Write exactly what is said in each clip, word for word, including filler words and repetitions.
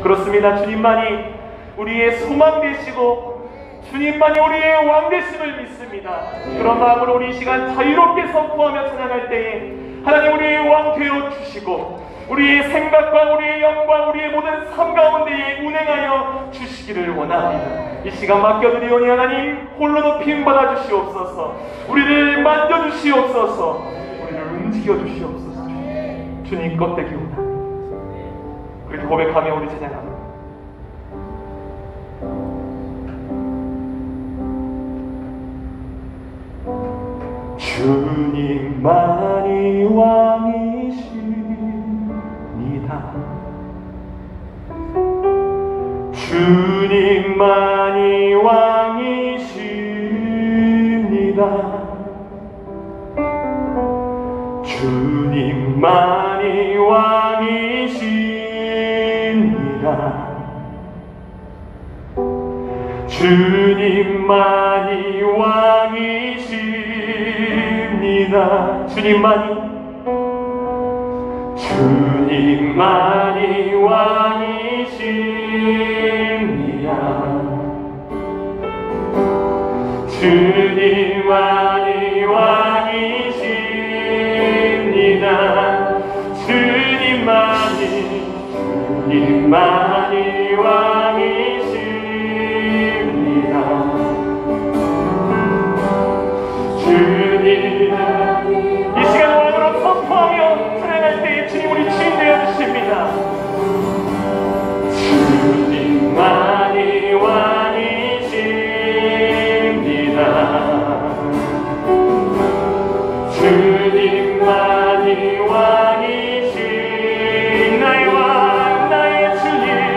그렇습니다. 주님만이 우리의 소망 되시고 주님만이 우리의 왕 되심을 믿습니다. 그런 마음으로 우리 이 시간 자유롭게 선포하며 찬양할 때에 하나님 우리의 왕 되어 주시고 우리의 생각과 우리의 영광 우리의 모든 삶 가운데에 운행하여 주시기를 원합니다. 이 시간 맡겨드리오니 하나님 홀로 높임 받아 주시옵소서. 우리를 만져 주시옵소서. 우리를 움직여 주시옵소서. 주님 껍데기 오다. 우리 고백하며 우리 찬양합니다. 주님만이 왕이십니다. 주님만이 왕이십니다. 주님만이 왕이십니다. 주님만이 왕이십니다. 주님만이 주님만이 왕이십니다. 주님만이 왕이십니다. 주님만이 주님만이 왕이십니다. 주님 이 시간 왕으로 선포하며 찬양할 때에 주님 우리 주인 되어 주십니다. 주님만이 왕이십니다. 주님만이 왕이신 나의 왕 나의 주님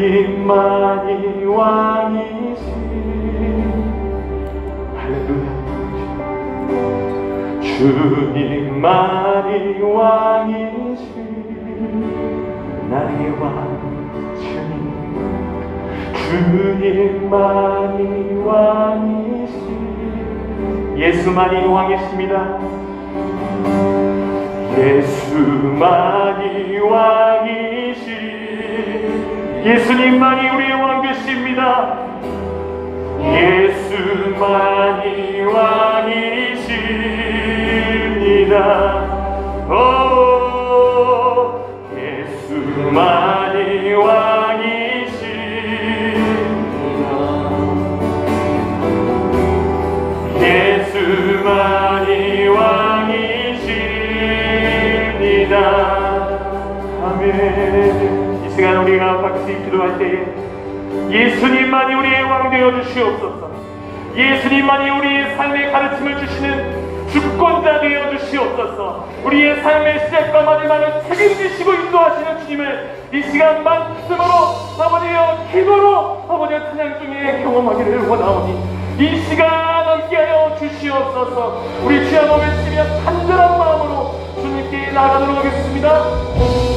주님만이 왕이시. 할렐루야. 주님만이 왕이시. 나의 왕 주님. 주님만이 왕이시. 예수만이 왕이십니다. 예수만이 왕이시. 예수님만이 우리의 왕 되십니다. 예수만이 왕이십니다. 오, 예수만이 왕이십니다. 예수만이 왕이십니다. 아멘. 이 시간 우리가 같이 기도할 때에 예수님만이 우리의 왕 되어 주시옵소서. 예수님만이 우리의 삶의 가르침을 주시는 주권자 되어 주시옵소서. 우리의 삶의 시작과 마지막을 책임지시고 인도하시는 주님을 이 시간 말씀으로 아버지여 기도로 아버지여 찬양 중에 경험하기를 원하오니 이 시간 함께하여 주시옵소서. 우리 주여 외치며 간절한 마음으로 주님께 나아가도록 하겠습니다.